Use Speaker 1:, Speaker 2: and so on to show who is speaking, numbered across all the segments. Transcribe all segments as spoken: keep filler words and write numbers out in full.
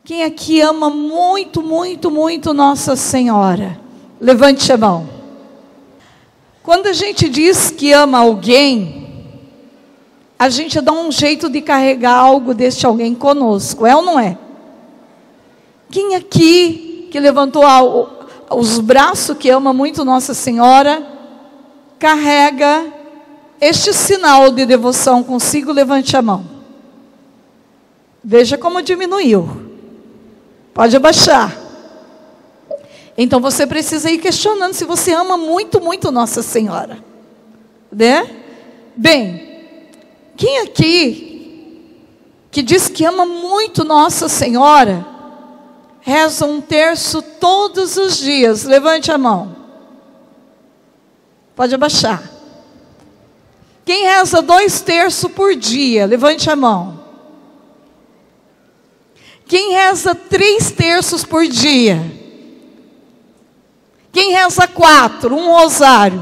Speaker 1: Quem aqui ama muito, muito, muito Nossa Senhora? Levante a mão. Quando a gente diz que ama alguém, a gente dá um jeito de carregar algo deste alguém conosco, é ou não é? Quem aqui que levantou os braços, que ama muito Nossa Senhora, carrega este sinal de devoção consigo? Levante a mão. Veja como diminuiu. Pode abaixar. Então você precisa ir questionando se você ama muito, muito Nossa Senhora, né? Bem, quem aqui que diz que ama muito Nossa Senhora, reza um terço todos os dias? Levante a mão. Pode abaixar. Quem reza dois terços por dia? Levante a mão. Quem reza três terços por dia? Quem reza quatro? Um rosário.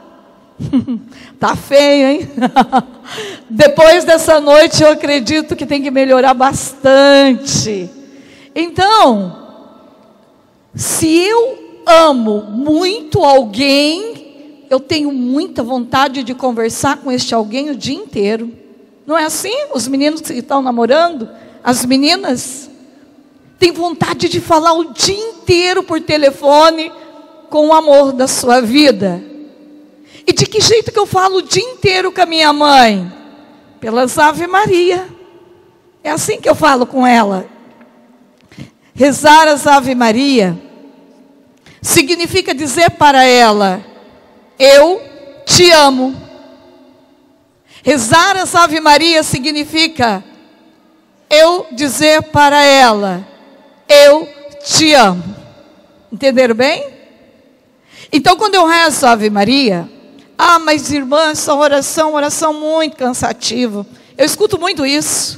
Speaker 1: Tá feio, hein? Depois dessa noite eu acredito que tem que melhorar bastante. Então, se eu amo muito alguém, eu tenho muita vontade de conversar com este alguém o dia inteiro. Não é assim? Os meninos que estão namorando, as meninas, têm vontade de falar o dia inteiro por telefone com o amor da sua vida. E de que jeito que eu falo o dia inteiro com a minha mãe? Pelas Ave Maria. É assim que eu falo com ela. Rezar as Ave Maria significa dizer para ela: eu te amo. Rezar as Ave Maria significa eu dizer para ela: eu te amo. Entenderam bem? Então, quando eu rezo a Ave Maria, ah, mas irmã, essa oração, oração muito cansativa. Eu escuto muito isso.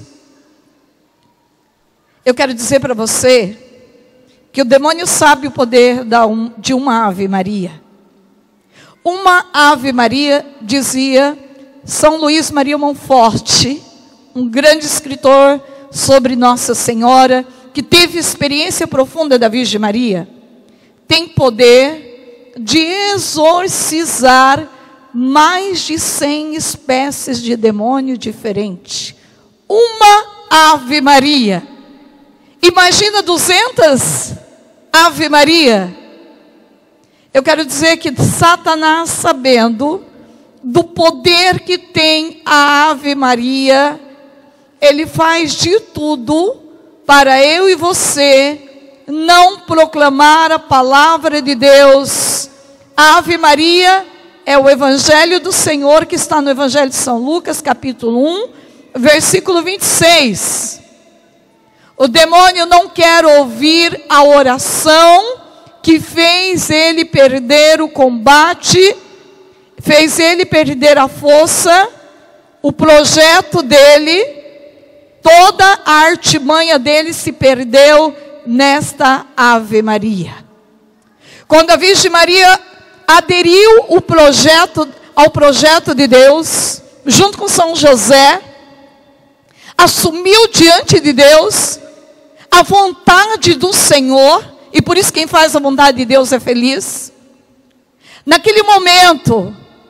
Speaker 1: Eu quero dizer para você que o demônio sabe o poder de uma Ave Maria. Uma Ave Maria, dizia São Luís Maria Monforte, um grande escritor sobre Nossa Senhora, que teve experiência profunda da Virgem Maria, tem poder de exorcizar mais de cem espécies de demônio diferentes. Uma Ave Maria. Imagina duzentas Ave Maria. Eu quero dizer que Satanás, sabendo do poder que tem a Ave Maria, ele faz de tudo para eu e você não proclamar a palavra de Deus. A Ave Maria é o Evangelho do Senhor, que está no Evangelho de São Lucas, capítulo um, versículo vinte e seis. O demônio não quer ouvir a oração que fez ele perder o combate, fez ele perder a força, o projeto dele, toda a artimanha dele se perdeu nesta Ave Maria. Quando a Virgem Maria aderiu o projeto, ao projeto de Deus, junto com São José, assumiu diante de Deus a vontade do Senhor, e por isso quem faz a vontade de Deus é feliz. Naquele momento,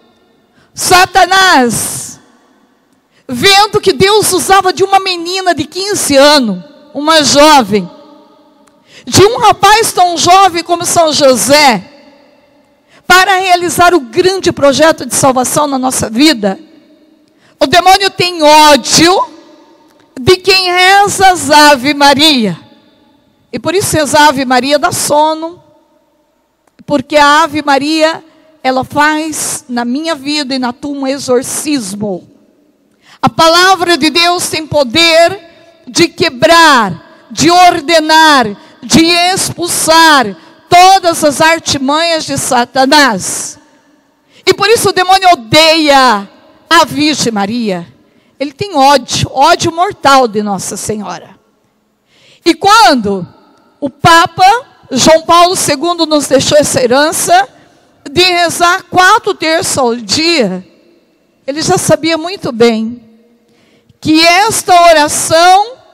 Speaker 1: Satanás, vendo que Deus usava de uma menina de quinze anos, uma jovem, de um rapaz tão jovem como São José, para realizar o grande projeto de salvação na nossa vida, o demônio tem ódio de quem reza as Ave Maria. E por isso rezar a Ave Maria dá sono, porque a Ave Maria, ela faz na minha vida e na tua um exorcismo. A palavra de Deus tem poder de quebrar, de ordenar, de expulsar todas as artimanhas de Satanás. E por isso o demônio odeia a Virgem Maria. Ele tem ódio, ódio mortal de Nossa Senhora. E quando o Papa João Paulo segundo nos deixou essa herança de rezar quatro terços ao dia, ele já sabia muito bem que esta oração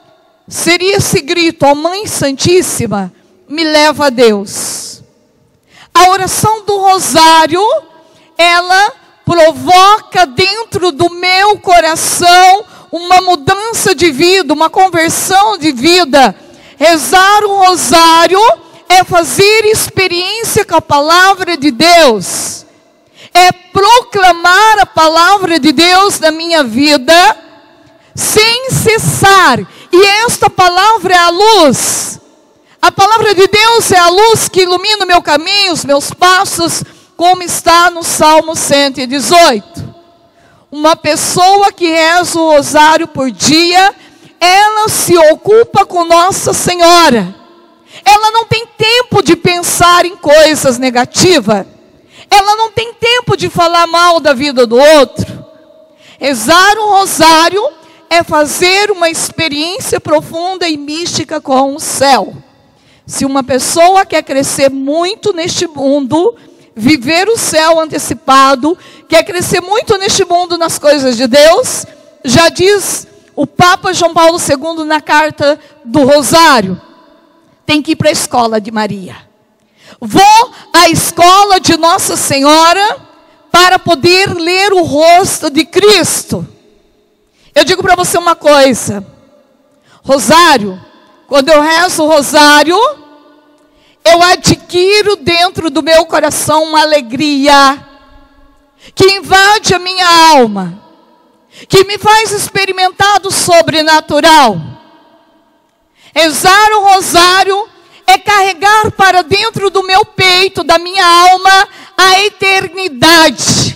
Speaker 1: seria esse grito: ó Mãe Santíssima, me leva a Deus. A oração do rosário, ela provoca dentro do meu coração uma mudança de vida, uma conversão de vida. Rezar o rosário é fazer experiência com a palavra de Deus, é proclamar a palavra de Deus na minha vida sem cessar. E esta palavra é a luz. A palavra de Deus é a luz que ilumina o meu caminho, os meus passos, como está no Salmo cento e dezoito. Uma pessoa que reza o rosário por dia, ela se ocupa com Nossa Senhora. Ela não tem tempo de pensar em coisas negativas. Ela não tem tempo de falar mal da vida do outro. Rezar o rosário é fazer uma experiência profunda e mística com o céu. Se uma pessoa quer crescer muito neste mundo, viver o céu antecipado, quer crescer muito neste mundo nas coisas de Deus, já diz o Papa João Paulo segundo na carta do Rosário, tem que ir para a escola de Maria. Vou à escola de Nossa Senhora para poder ler o rosto de Cristo. Eu digo para você uma coisa: rosário, quando eu rezo o rosário, eu adquiro dentro do meu coração uma alegria que invade a minha alma, que me faz experimentar do sobrenatural. Rezar o rosário é carregar para dentro do meu peito, da minha alma, a eternidade.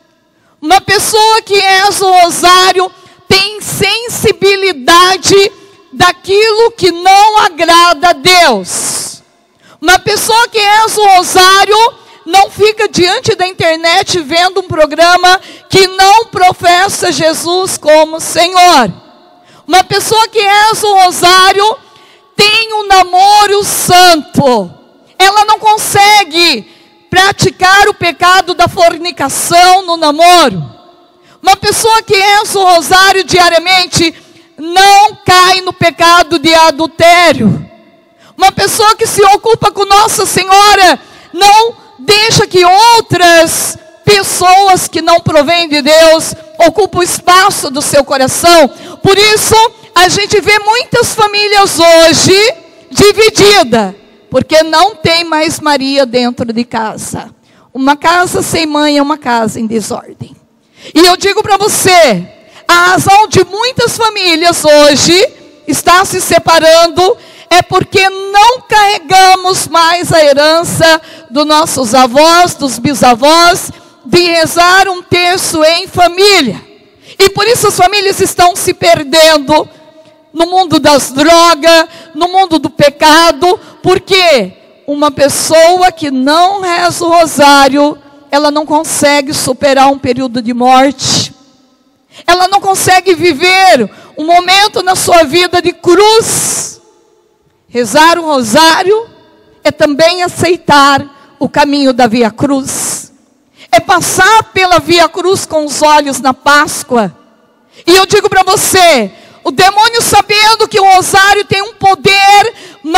Speaker 1: Uma pessoa que reza o rosário tem sensibilidade daquilo que não agrada a Deus. Uma pessoa que reza o rosário não fica diante da internet vendo um programa que não professa Jesus como Senhor. Uma pessoa que reza o rosário tem um namoro santo. Ela não consegue praticar o pecado da fornicação no namoro. Uma pessoa que reza o rosário diariamente não cai no pecado de adultério. Uma pessoa que se ocupa com Nossa Senhora não deixa que outras pessoas que não provêm de Deus ocupem o espaço do seu coração. Por isso, a gente vê muitas famílias hoje divididas, porque não tem mais Maria dentro de casa. Uma casa sem mãe é uma casa em desordem. E eu digo para você, a razão de muitas famílias hoje estar se separando é porque não carregamos mais a herança dos nossos avós, dos bisavós, de rezar um terço em família. E por isso as famílias estão se perdendo no mundo das drogas, no mundo do pecado, porque uma pessoa que não reza o rosário, ela não consegue superar um período de morte. Ela não consegue viver um momento na sua vida de cruz. Rezar o rosário é também aceitar o caminho da Via Cruz. É passar pela Via Cruz com os olhos na Páscoa. E eu digo para você, o demônio, sabendo que o rosário tem um poder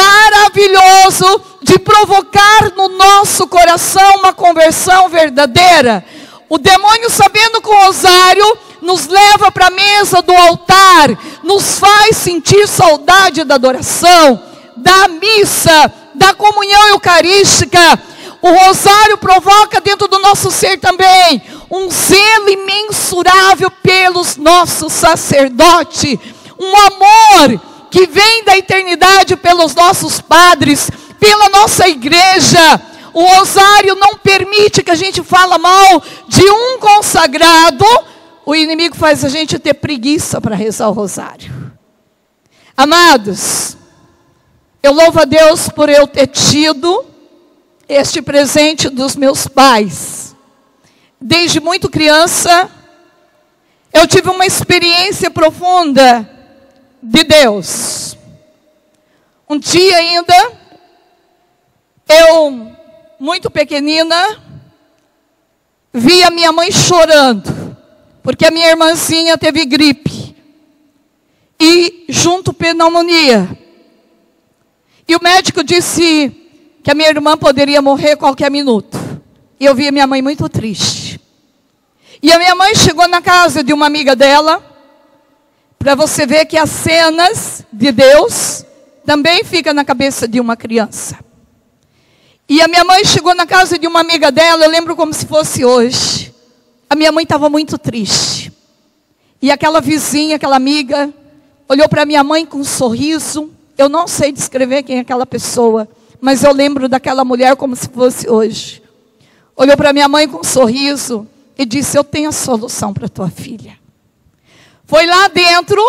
Speaker 1: maravilhoso de provocar no nosso coração uma conversão verdadeira. O demônio, sabendo que o rosário nos leva para a mesa do altar, nos faz sentir saudade da adoração, da missa, da comunhão eucarística. O rosário provoca dentro do nosso ser também um zelo imensurável pelos nossos sacerdotes, um amor que vem da eternidade pelos nossos padres, pela nossa igreja. O rosário não permite que a gente fale mal de um consagrado. O inimigo faz a gente ter preguiça para rezar o rosário. Amados, eu louvo a Deus por eu ter tido este presente dos meus pais. Desde muito criança, eu tive uma experiência profunda de Deus. Um dia ainda, eu, muito pequenina, vi a minha mãe chorando, porque a minha irmãzinha teve gripe. e junto pneumonia. E o médico disse que a minha irmã poderia morrer qualquer minuto. E eu vi a minha mãe muito triste. E a minha mãe chegou na casa de uma amiga dela, para você ver que as cenas de Deus também ficam na cabeça de uma criança. E a minha mãe chegou na casa de uma amiga dela, eu lembro como se fosse hoje. A minha mãe estava muito triste. E aquela vizinha, aquela amiga, olhou para minha mãe com um sorriso. Eu não sei descrever quem é aquela pessoa, mas eu lembro daquela mulher como se fosse hoje. Olhou para minha mãe com um sorriso e disse: eu tenho a solução para tua filha. Foi lá dentro,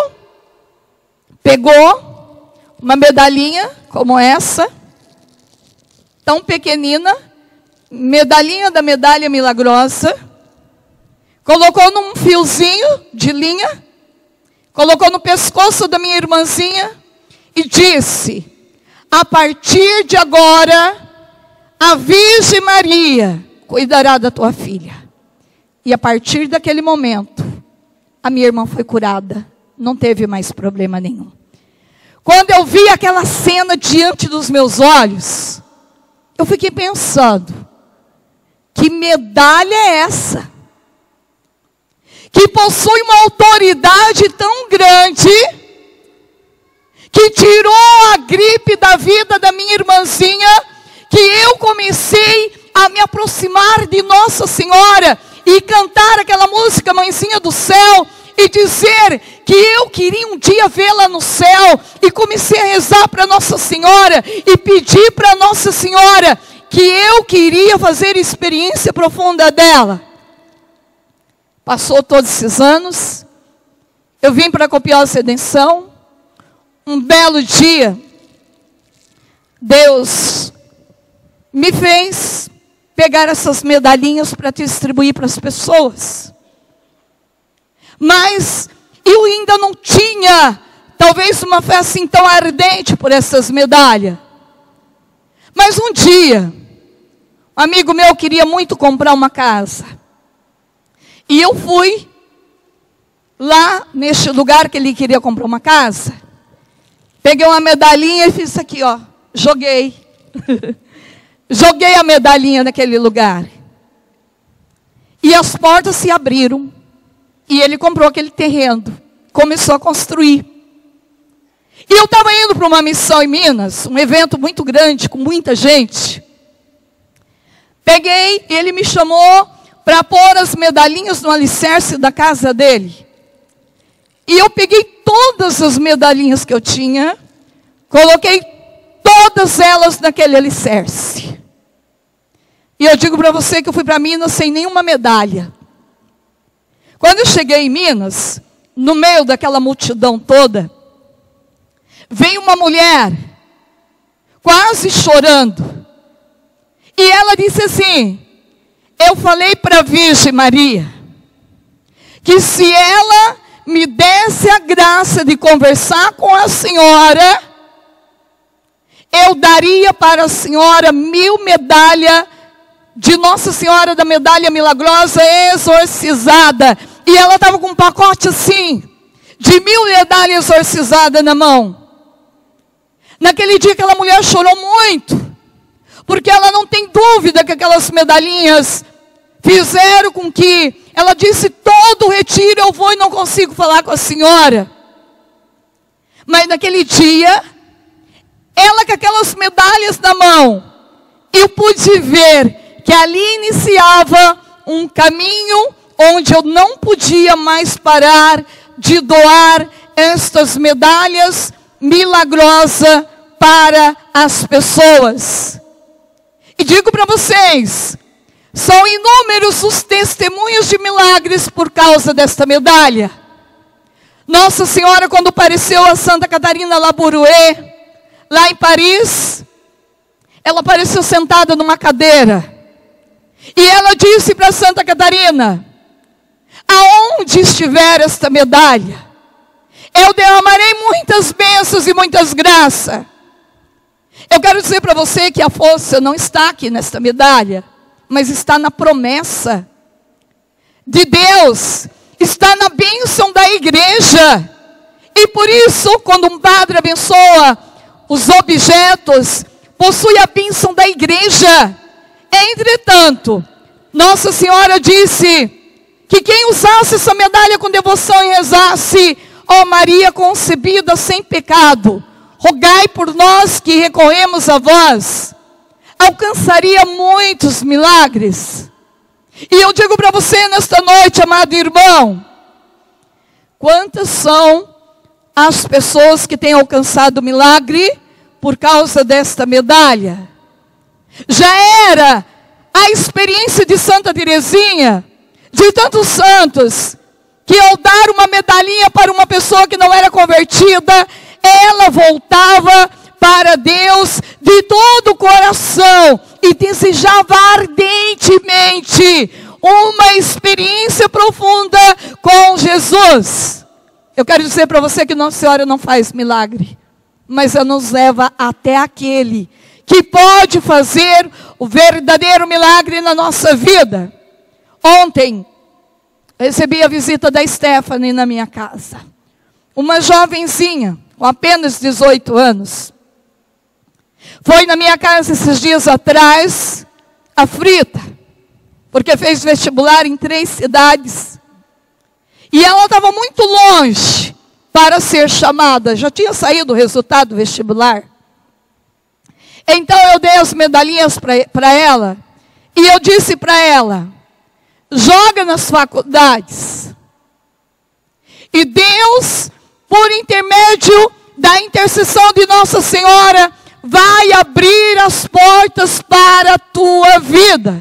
Speaker 1: pegou uma medalhinha como essa, tão pequenina, medalhinha da medalha milagrosa, colocou num fiozinho de linha, colocou no pescoço da minha irmãzinha e disse: a partir de agora, a Virgem Maria cuidará da tua filha. E a partir daquele momento, a minha irmã foi curada, não teve mais problema nenhum. Quando eu vi aquela cena diante dos meus olhos, eu fiquei pensando: que medalha é essa? Que possui uma autoridade tão grande, que tirou a gripe da vida da minha irmãzinha, que eu comecei a me aproximar de Nossa Senhora e cantar aquela música Mãezinha do Céu e dizer que eu queria um dia vê-la no céu, e comecei a rezar para Nossa Senhora e pedir para Nossa Senhora que eu queria fazer experiência profunda dela. Passou todos esses anos, eu vim para a Copiosa Redenção. Um belo dia, Deus me fez pegar essas medalhinhas para distribuir para as pessoas. Mas eu ainda não tinha, talvez, uma fé assim tão ardente por essas medalhas. Mas um dia, um amigo meu queria muito comprar uma casa. E eu fui lá neste lugar que ele queria comprar uma casa. Peguei uma medalhinha e fiz isso aqui, ó. Joguei. Joguei a medalhinha naquele lugar. E as portas se abriram. E ele comprou aquele terreno. Começou a construir. E eu estava indo para uma missão em Minas. Um evento muito grande, com muita gente. Peguei, ele me chamou para pôr as medalhinhas no alicerce da casa dele. E eu peguei todas as medalhinhas que eu tinha, coloquei todas elas naquele alicerce. E eu digo para você que eu fui para Minas sem nenhuma medalha. Quando eu cheguei em Minas, no meio daquela multidão toda, veio uma mulher, quase chorando. E ela disse assim: eu falei para a Virgem Maria, que se ela me desse a graça de conversar com a senhora, eu daria para a senhora mil medalhas de Nossa Senhora da Medalha Milagrosa exorcizada. E ela estava com um pacote assim, de mil medalhas exorcizadas na mão. Naquele dia aquela mulher chorou muito, porque ela não tem dúvida que aquelas medalhinhas fizeram com que ela disse: todo retiro eu vou e não consigo falar com a senhora. Mas naquele dia, ela com aquelas medalhas na mão, eu pude ver que ali iniciava um caminho onde eu não podia mais parar de doar estas medalhas milagrosas para as pessoas. E digo para vocês, são inúmeros os testemunhos de milagres por causa desta medalha. Nossa Senhora, quando apareceu a Santa Catarina Labouré, lá em Paris, ela apareceu sentada numa cadeira. E ela disse para Santa Catarina: aonde estiver esta medalha, eu derramarei muitas bênçãos e muitas graças. Eu quero dizer para você que a força não está aqui nesta medalha, mas está na promessa de Deus, está na bênção da igreja. E por isso, quando um padre abençoa os objetos, possui a bênção da igreja. Entretanto, Nossa Senhora disse que quem usasse essa medalha com devoção e rezasse: ó Maria concebida sem pecado, rogai por nós que recorremos a vós, alcançaria muitos milagres. E eu digo para você nesta noite, amado irmão, quantas são as pessoas que têm alcançado milagre por causa desta medalha? Já era a experiência de Santa Teresinha, de tantos santos, que ao dar uma medalhinha para uma pessoa que não era convertida, ela voltava para Deus de todo o coração e desejava ardentemente uma experiência profunda com Jesus. Eu quero dizer para você que Nossa Senhora não faz milagre, mas ela nos leva até aquele que pode fazer o verdadeiro milagre na nossa vida. Ontem, recebi a visita da Stephanie na minha casa. Uma jovenzinha, com apenas dezoito anos. Foi na minha casa esses dias atrás, aflita, porque fez vestibular em três cidades. E ela estava muito longe para ser chamada. Já tinha saído o resultado do vestibular. Então eu dei as medalhinhas para ela. E eu disse para ela: joga nas faculdades. E Deus, por intermédio da intercessão de Nossa Senhora, vai abrir as portas para a tua vida.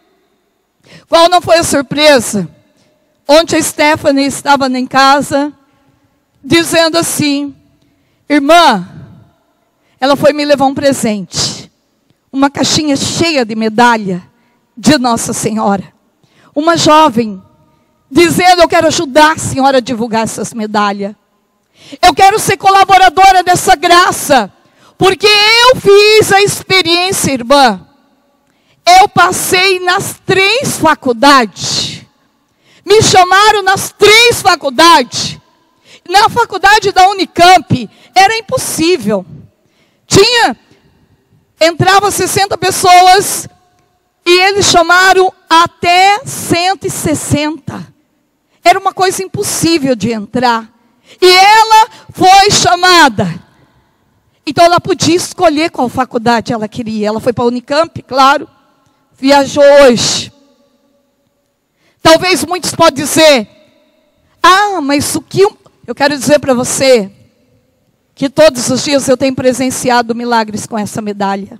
Speaker 1: Qual não foi a surpresa? Ontem a Stephanie estava em casa, dizendo assim: irmã, ela foi me levar um presente. Uma caixinha cheia de medalha de Nossa Senhora. Uma jovem, dizendo: eu quero ajudar a senhora a divulgar essas medalhas. Eu quero ser colaboradora dessa graça. Porque eu fiz a experiência, irmã. Eu passei nas três faculdades. Me chamaram nas três faculdades. Na faculdade da Unicamp, era impossível. Tinha, entrava sessenta pessoas, e eles chamaram até cento e sessenta. Era uma coisa impossível de entrar. E ela foi chamada. Então ela podia escolher qual faculdade ela queria. Ela foi para a Unicamp, claro. Viajou hoje. Talvez muitos possam dizer: ah, mas o que... Eu, eu quero dizer para você que todos os dias eu tenho presenciado milagres com essa medalha.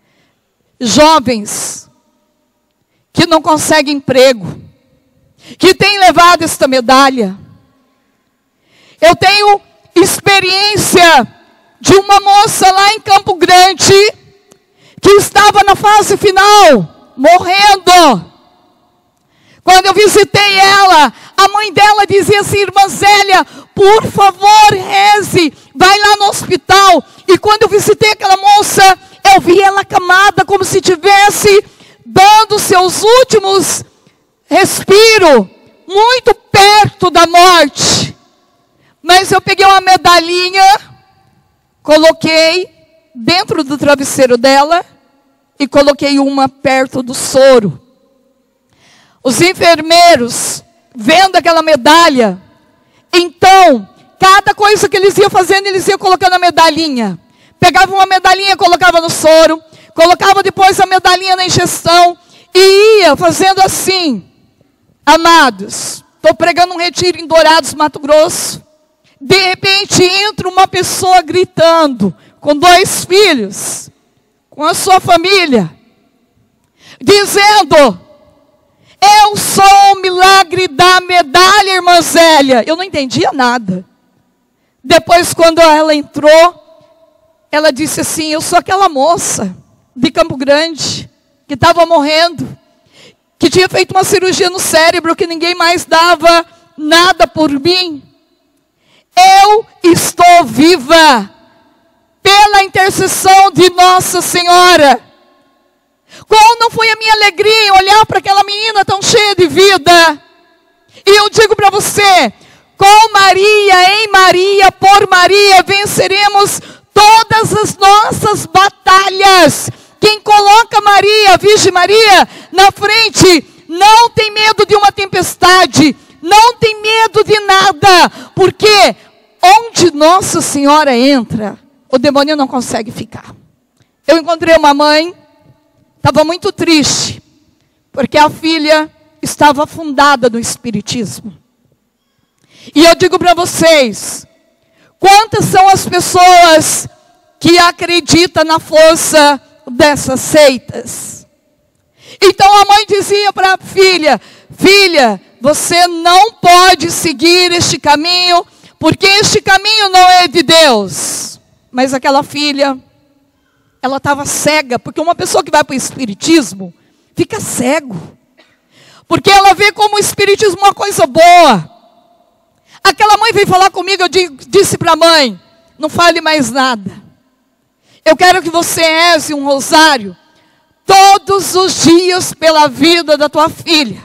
Speaker 1: Jovens que não conseguem emprego, que têm levado esta medalha. Eu tenho experiência de uma moça lá em Campo Grande, que estava na fase final, morrendo. Quando eu visitei ela, a mãe dela dizia assim: irmã Zélia, por favor, reze, vai lá no hospital. E quando eu visitei aquela moça, eu vi ela acamada, como se tivesse dando seus últimos respiros, muito perto da morte. Mas eu peguei uma medalhinha, coloquei dentro do travesseiro dela e coloquei uma perto do soro. Os enfermeiros, vendo aquela medalha, então, cada coisa que eles iam fazendo, eles iam colocando a medalhinha. Pegavam uma medalhinha, colocava no soro, colocava depois a medalhinha na injeção e ia fazendo assim. Amados, estou pregando um retiro em Dourados, Mato Grosso. De repente entra uma pessoa gritando, com dois filhos, com a sua família, dizendo: eu sou o milagre da medalha, irmã Zélia. Eu não entendia nada. Depois, quando ela entrou, ela disse assim: eu sou aquela moça de Campo Grande, que estava morrendo, que tinha feito uma cirurgia no cérebro, que ninguém mais dava nada por mim. Eu estou viva pela intercessão de Nossa Senhora. Qual não foi a minha alegria em olhar para aquela menina tão cheia de vida? E eu digo para você, com Maria, em Maria, por Maria, venceremos todas as nossas batalhas. Quem coloca Maria, a Virgem Maria, na frente, não tem medo de uma tempestade, não tem medo de nada, porque onde Nossa Senhora entra, o demônio não consegue ficar. Eu encontrei uma mãe, estava muito triste, porque a filha estava afundada no espiritismo. E eu digo para vocês, quantas são as pessoas que acreditam na força dessas seitas? Então a mãe dizia para a filha, filha, você não pode seguir este caminho, porque este caminho não é de Deus. Mas aquela filha, ela estava cega, porque uma pessoa que vai para o espiritismo, fica cego. Porque ela vê como o espiritismo é uma coisa boa. Aquela mãe veio falar comigo, eu disse para a mãe, não fale mais nada. Eu quero que você reze um rosário todos os dias pela vida da tua filha.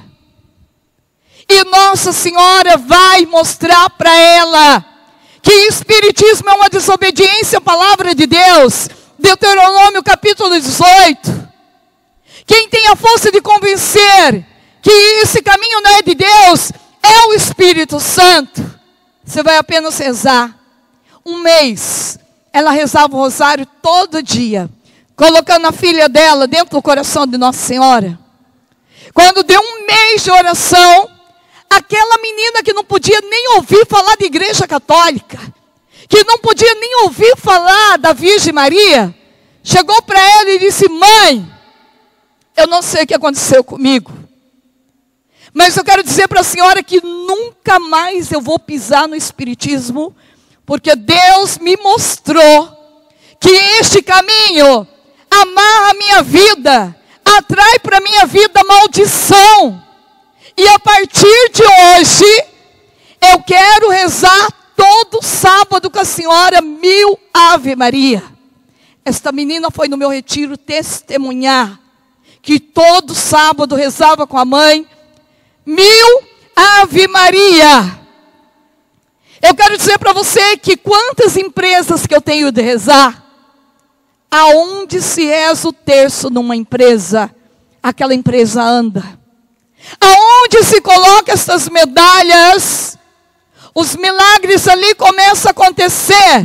Speaker 1: E Nossa Senhora vai mostrar para ela que espiritismo é uma desobediência à palavra de Deus. Deuteronômio capítulo dezoito. Quem tem a força de convencer que esse caminho não é de Deus, é o Espírito Santo. Você vai apenas rezar. Um mês, ela rezava o rosário todo dia, colocando a filha dela dentro do coração de Nossa Senhora. Quando deu um mês de oração, aquela menina que não podia nem ouvir falar de igreja católica, que não podia nem ouvir falar da Virgem Maria, chegou para ela e disse, mãe, eu não sei o que aconteceu comigo, mas eu quero dizer para a senhora que nunca mais eu vou pisar no espiritismo, porque Deus me mostrou que este caminho amarra a minha vida, atrai para a minha vida maldição. E a partir de hoje, eu quero rezar todo sábado com a senhora mil Ave Maria. Esta menina foi no meu retiro testemunhar que todo sábado rezava com a mãe mil Ave Maria. Eu quero dizer para você que quantas empresas que eu tenho de rezar, aonde se reza o terço numa empresa, aquela empresa anda. Aonde se coloca essas medalhas, os milagres ali começam a acontecer.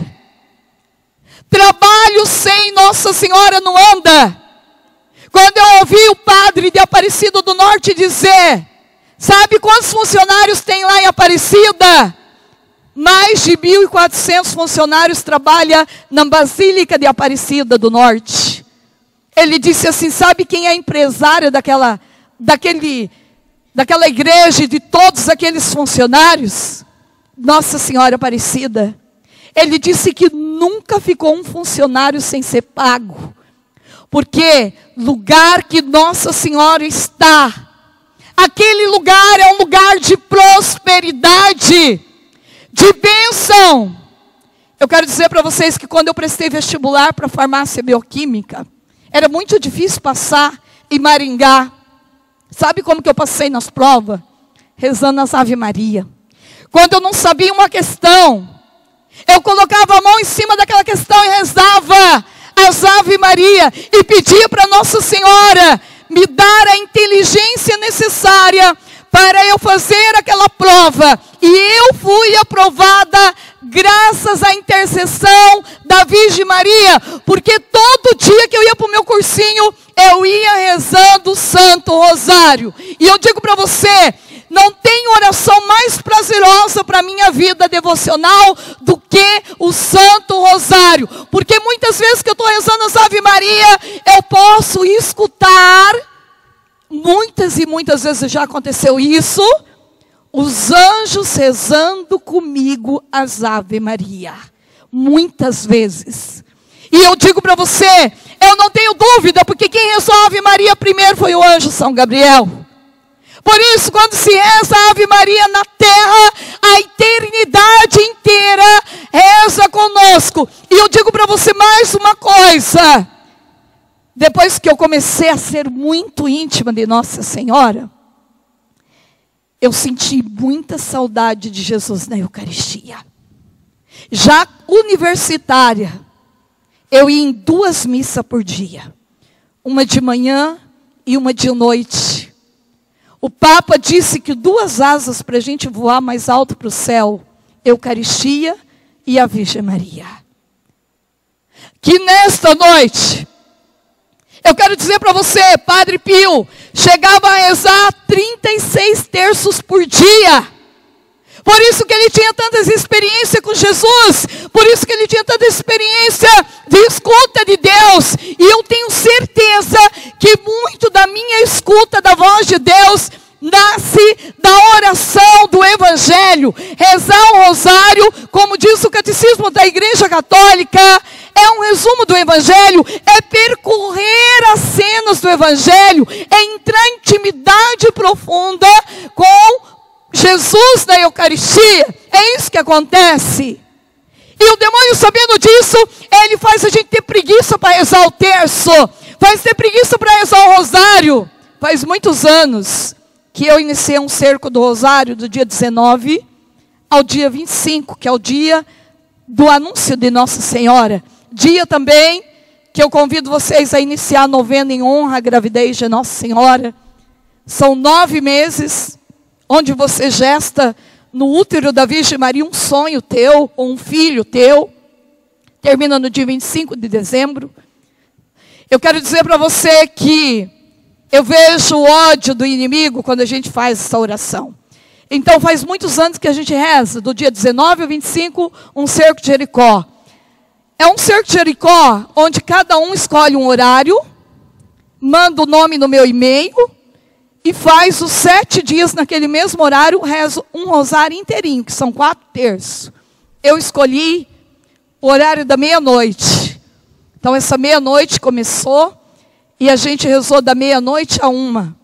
Speaker 1: Trabalho sem Nossa Senhora não anda. Quando eu ouvi o padre de Aparecida do Norte dizer, sabe quantos funcionários tem lá em Aparecida? Mais de mil e quatrocentos funcionários trabalham na Basílica de Aparecida do Norte. Ele disse assim, sabe quem é empresário daquela, daquele... daquela igreja e de todos aqueles funcionários? Nossa Senhora Aparecida. Ele disse que nunca ficou um funcionário sem ser pago. Porque lugar que Nossa Senhora está, aquele lugar é um lugar de prosperidade, de bênção. Eu quero dizer para vocês que quando eu prestei vestibular para farmácia bioquímica, era muito difícil passar em Maringá. Sabe como que eu passei nas provas? Rezando as Ave Maria. Quando eu não sabia uma questão, eu colocava a mão em cima daquela questão e rezava as Ave Maria. E pedia para Nossa Senhora me dar a inteligência necessária para eu fazer aquela prova. E eu fui aprovada graças à intercessão da Virgem Maria. Porque todo dia que eu ia para o meu cursinho, eu ia rezando o Santo Rosário. E eu digo para você, não tem oração mais prazerosa para a minha vida devocional do que o Santo Rosário. Porque muitas vezes que eu estou rezando as Ave Maria, eu posso escutar, muitas e muitas vezes já aconteceu isso, os anjos rezando comigo as Ave Maria. Muitas vezes. E eu digo para você, eu não tenho dúvida, porque quem rezou a Ave Maria primeiro foi o anjo São Gabriel. Por isso, quando se reza a Ave Maria na terra, a eternidade inteira reza conosco. E eu digo para você mais uma coisa. Depois que eu comecei a ser muito íntima de Nossa Senhora, eu senti muita saudade de Jesus na Eucaristia. Já universitária, eu ia em duas missas por dia. Uma de manhã e uma de noite. O Papa disse que duas asas para a gente voar mais alto para o céu. Eucaristia e a Virgem Maria. Que nesta noite, eu quero dizer para você, Padre Pio, chegava a rezar trinta e seis terços por dia. Por isso que ele tinha tantas experiências com Jesus. Por isso que ele tinha tanta experiência de escuta de Deus. E eu tenho certeza que muito da minha escuta da voz de Deus nasce da oração do Evangelho. Rezar o rosário, como diz o Catecismo da Igreja Católica, é um resumo do Evangelho, é percorrer as cenas do Evangelho, é entrar em intimidade profunda com Jesus na Eucaristia. É isso que acontece. E o demônio, sabendo disso, ele faz a gente ter preguiça para rezar o terço, faz ter preguiça para rezar o rosário. Faz muitos anos que eu iniciei um cerco do rosário do dia dezenove ao dia vinte e cinco, que é o dia do anúncio de Nossa Senhora. Dia também que eu convido vocês a iniciar a novena em honra à gravidez de Nossa Senhora. São nove meses onde você gesta no útero da Virgem Maria um sonho teu, ou um filho teu. Termina no dia vinte e cinco de dezembro. Eu quero dizer para você que eu vejo o ódio do inimigo quando a gente faz essa oração. Então faz muitos anos que a gente reza, do dia dezenove ao vinte e cinco, um cerco de Jericó. É um cerco de Jericó, onde cada um escolhe um horário, manda o nome no meu e-mail, e faz os sete dias naquele mesmo horário, rezo um rosário inteirinho, que são quatro terços. Eu escolhi o horário da meia-noite. Então essa meia-noite começou, e a gente rezou da meia-noite a uma.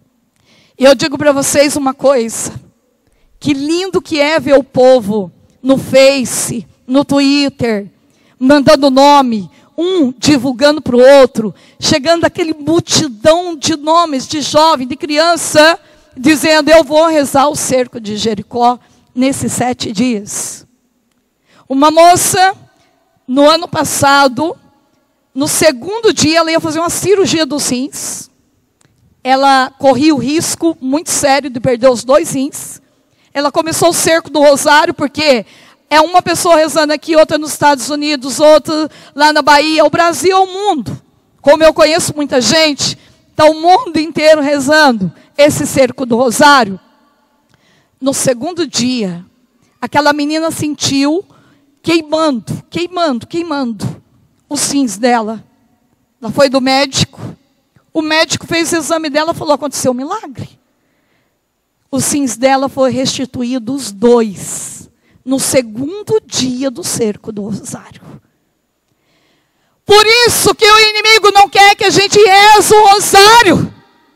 Speaker 1: E eu digo para vocês uma coisa, que lindo que é ver o povo no Face, no Twitter, mandando nome, um divulgando para o outro, chegando aquele multidão de nomes, de jovem, de criança, dizendo, eu vou rezar o cerco de Jericó nesses sete dias. Uma moça, no ano passado, no segundo dia, ela ia fazer uma cirurgia dos rins. Ela corria o risco muito sério de perder os dois rins. Ela começou o cerco do rosário, porque é uma pessoa rezando aqui, outra nos Estados Unidos, outra lá na Bahia. O Brasil é o mundo. Como eu conheço muita gente, está o mundo inteiro rezando esse cerco do rosário. No segundo dia, aquela menina sentiu queimando, queimando, queimando os rins dela. Ela foi do médico. O médico fez o exame dela e falou, aconteceu um milagre. Os rins dela foram restituídos, os dois, no segundo dia do cerco do rosário. Por isso que o inimigo não quer que a gente reze o rosário.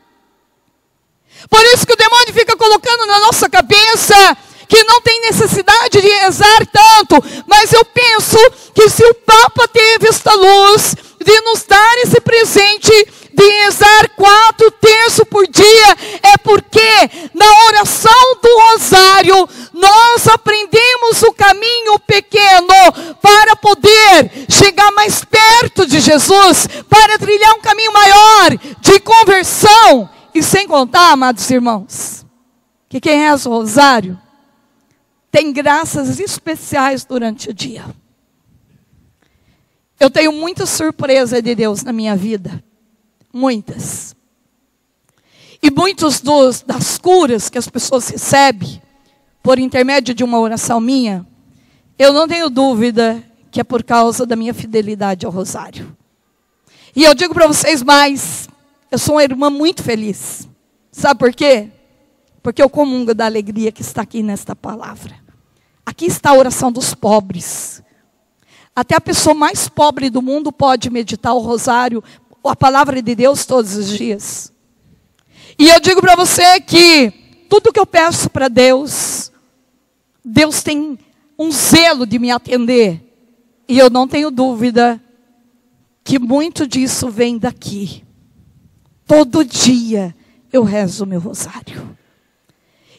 Speaker 1: Por isso que o demônio fica colocando na nossa cabeça que não tem necessidade de rezar tanto. Mas eu penso que se o Papa teve esta luz de nos dar esse presente de rezar quatro terços por dia, é porque na oração do rosário nós aprendemos o caminho pequeno para poder chegar mais perto de Jesus, para trilhar um caminho maior de conversão. E sem contar, amados irmãos, que quem reza o rosário tem graças especiais durante o dia. Eu tenho muita surpresa de Deus na minha vida. Muitas. E muitos dos, das curas que as pessoas recebem por intermédio de uma oração minha, eu não tenho dúvida que é por causa da minha fidelidade ao rosário. E eu digo para vocês mais, eu sou uma irmã muito feliz. Sabe por quê? Porque eu comungo da alegria que está aqui nesta palavra. Aqui está a oração dos pobres. Até a pessoa mais pobre do mundo pode meditar o rosário, a palavra de Deus todos os dias. E eu digo para você que tudo que eu peço para Deus, Deus tem um zelo de me atender. E eu não tenho dúvida que muito disso vem daqui. Todo dia eu rezo o meu rosário.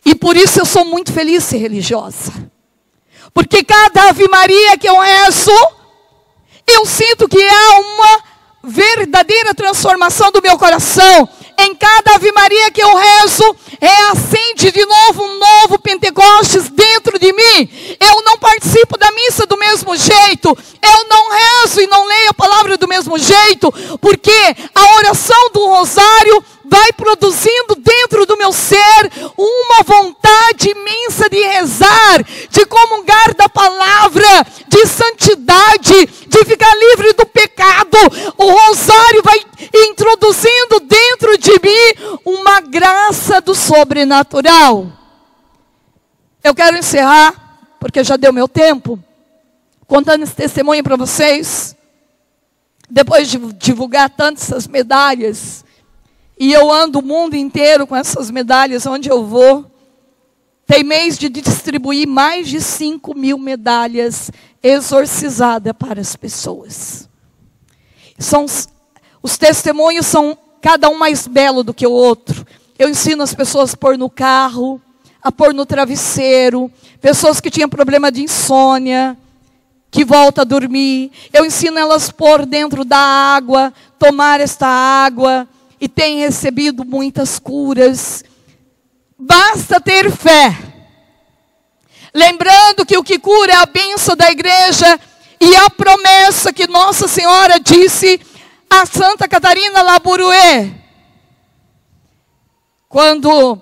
Speaker 1: E por isso eu sou muito feliz ser religiosa. Porque cada Ave Maria que eu rezo, eu sinto que há uma verdadeira transformação do meu coração. Em cada Ave Maria que eu rezo, reacende de novo um novo Pentecostes dentro de mim. Eu não participo da missa do mesmo jeito. Eu não rezo e não leio a palavra do mesmo jeito. Porque a oração do rosário vai produzindo dentro do meu ser uma vontade imensa de rezar, de comungar da palavra, de santidade, de ficar livre do pecado. O rosário vai introduzindo dentro de mim uma graça do sobrenatural. Eu quero encerrar, porque já deu meu tempo, contando esse testemunho para vocês. Depois de divulgar tantas essas medalhas, e eu ando o mundo inteiro com essas medalhas onde eu vou. Tem mês de distribuir mais de cinco mil medalhas exorcizadas para as pessoas. São, os testemunhos são cada um mais belo do que o outro. Eu ensino as pessoas a pôr no carro, a pôr no travesseiro. Pessoas que tinham problema de insônia, que volta a dormir. Eu ensino elas a pôr dentro da água, tomar esta água. E tem recebido muitas curas. Basta ter fé. Lembrando que o que cura é a bênção da igreja e a promessa que Nossa Senhora disse a Santa Catarina Labouré. Quando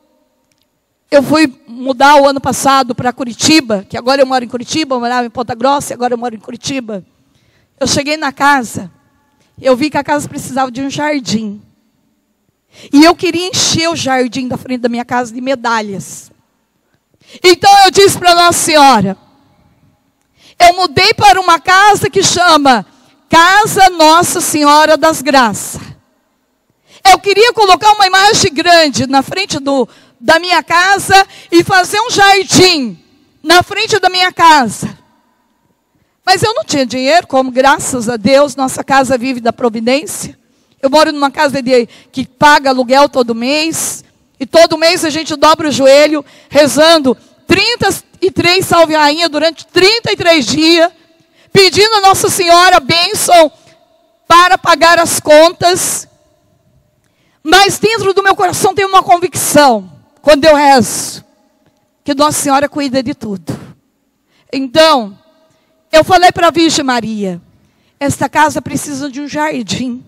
Speaker 1: eu fui mudar o ano passado para Curitiba, que agora eu moro em Curitiba, eu morava em Ponta Grossa e agora eu moro em Curitiba. Eu cheguei na casa, eu vi que a casa precisava de um jardim. E eu queria encher o jardim da frente da minha casa de medalhas. Então eu disse para Nossa Senhora, eu mudei para uma casa que chama Casa Nossa Senhora das Graças. Eu queria colocar uma imagem grande na frente do, da minha casa e fazer um jardim na frente da minha casa. Mas eu não tinha dinheiro, como graças a Deus nossa casa vive da providência. Eu moro numa casa de, que paga aluguel todo mês. E todo mês a gente dobra o joelho, rezando trinta e três Salve Rainha durante trinta e três dias. Pedindo a Nossa Senhora bênção para pagar as contas. Mas dentro do meu coração tem uma convicção, quando eu rezo, que Nossa Senhora cuida de tudo. Então, eu falei para a Virgem Maria, esta casa precisa de um jardim.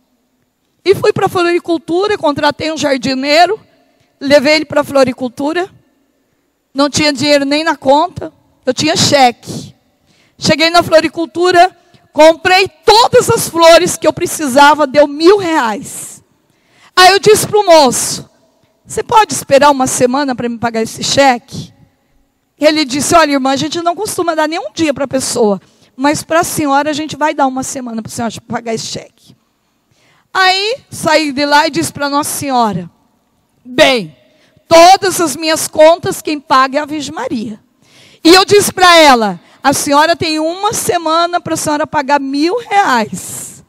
Speaker 1: E fui para a floricultura, contratei um jardineiro, levei ele para a floricultura. Não tinha dinheiro nem na conta, eu tinha cheque. Cheguei na floricultura, comprei todas as flores que eu precisava, deu mil reais. Aí eu disse para o moço, você pode esperar uma semana para me pagar esse cheque? Ele disse, olha irmã, a gente não costuma dar nem um dia para a pessoa, mas para a senhora a gente vai dar uma semana para a senhora pagar esse cheque. Aí, saí de lá e disse para Nossa Senhora, bem, todas as minhas contas, quem paga é a Virgem Maria. E eu disse para ela, a senhora tem uma semana para a senhora pagar mil reais.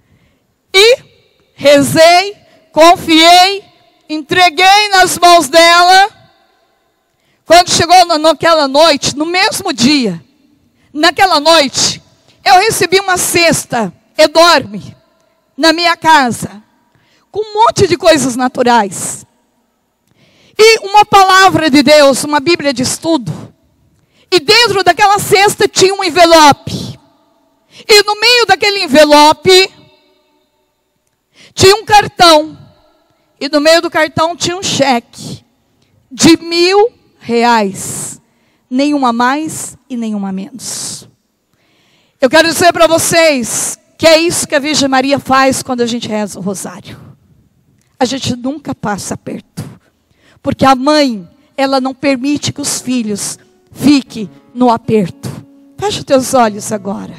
Speaker 1: E rezei, confiei, entreguei nas mãos dela. Quando chegou na, naquela noite, no mesmo dia, naquela noite, eu recebi uma cesta enorme na minha casa, com um monte de coisas naturais. E uma palavra de Deus, uma Bíblia de estudo. E dentro daquela cesta tinha um envelope. E no meio daquele envelope tinha um cartão. E no meio do cartão tinha um cheque de mil reais. Nenhuma a mais e nenhuma a menos. Eu quero dizer para vocês que é isso que a Virgem Maria faz quando a gente reza o rosário. A gente nunca passa aperto. Porque a mãe, ela não permite que os filhos fiquem no aperto. Feche os teus olhos agora.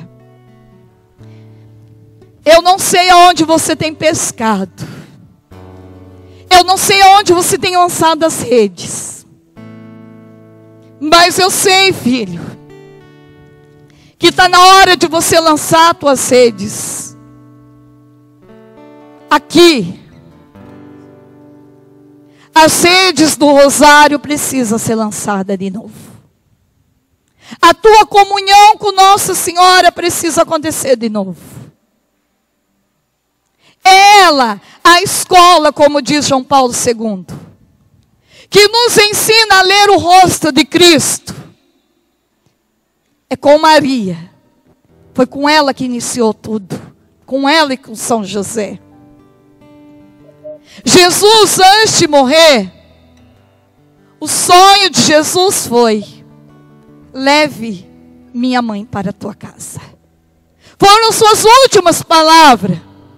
Speaker 1: Eu não sei aonde você tem pescado. Eu não sei aonde você tem lançado as redes. Mas eu sei, filho, que está na hora de você lançar as tuas redes. Aqui. As redes do rosário precisam ser lançadas de novo. A tua comunhão com Nossa Senhora precisa acontecer de novo. É ela, a escola, como diz João Paulo segundo, que nos ensina a ler o rosto de Cristo. É com Maria. Foi com ela que iniciou tudo. Com ela e com São José. Jesus, antes de morrer, o sonho de Jesus foi: leve minha mãe para a tua casa. Foram suas últimas palavras.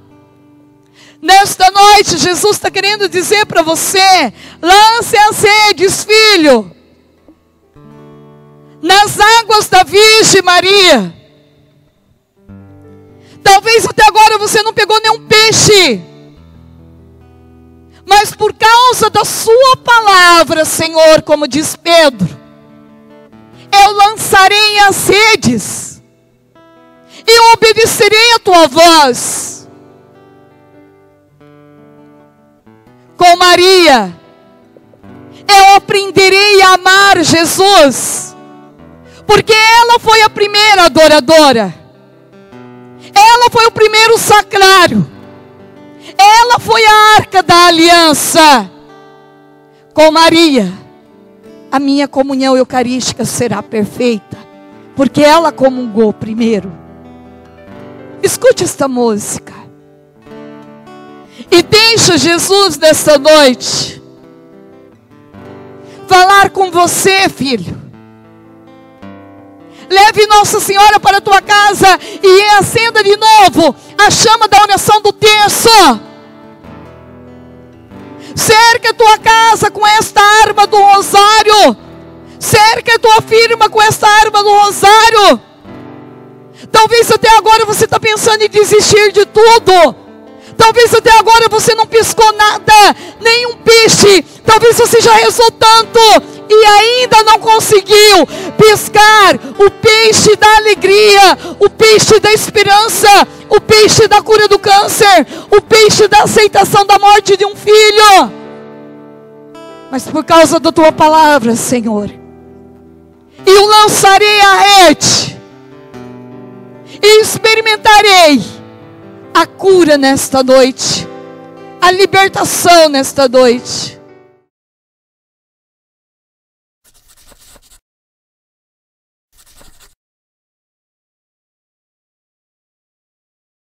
Speaker 1: Nesta noite, Jesus está querendo dizer para você: lance as redes, filho, nas águas da Virgem Maria. Talvez até agora você não pegou nenhum peixe, mas por causa da sua palavra, Senhor, como diz Pedro, eu lançarei as redes, e obedecerei a tua voz. Com Maria, eu aprenderei a amar Jesus, porque ela foi a primeira adoradora, ela foi o primeiro sacrário, ela foi a arca da aliança. Com Maria, a minha comunhão eucarística será perfeita, porque ela comungou primeiro. Escute esta música. E deixa Jesus nesta noite falar com você, filho. Leve Nossa Senhora para a tua casa e acenda de novo a chama da oração do terço. Cerca a tua casa com esta arma do rosário. Cerca a tua firma com esta arma do rosário. Talvez até agora você está pensando em desistir de tudo. Talvez até agora você não piscou nada, nenhum peixe. Talvez você já rezou tanto e ainda não conseguiu piscar o peixe da alegria, o peixe da esperança, o peixe da cura do câncer, o peixe da aceitação da morte de um filho. Mas por causa da tua palavra, Senhor, eu lançarei a rede e experimentarei a cura nesta noite, a libertação nesta noite.